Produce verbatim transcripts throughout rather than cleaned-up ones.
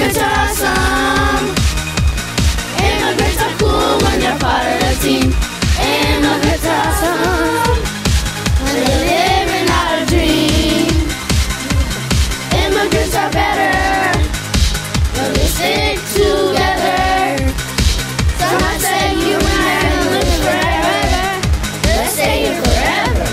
Immigrants are awesome. Immigrants are cool when they're part of the team. Immigrants are awesome when they're living out a dream. Immigrants are better when we stick together. Some might say you and live forever. Let's stay here forever.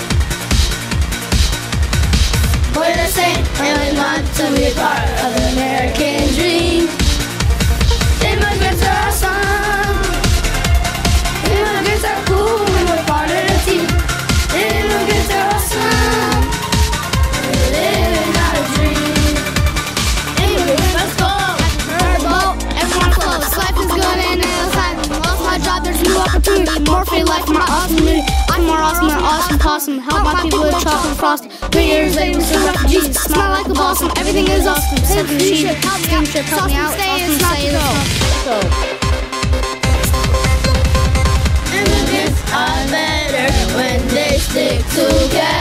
We're the same and we want to be part of the American dream. Immigrants are awesome. Immigrants are cool when we're part of the team. Immigrants are awesome. We're living out a dream. Immigrants, let's go. Our boat, everyone close. Life is good and it's happy. Lost my job, there's new opportunity. More free life, more awesome community. I'm more awesome than awesome possum. Help my people with chocolate frosting. Three years later, we're still refugees. Smile like a blossom, everything is awesome. Save the sheep, steamship, help me out. Awesome, stay, let's go. Immigrants are better when they stick together.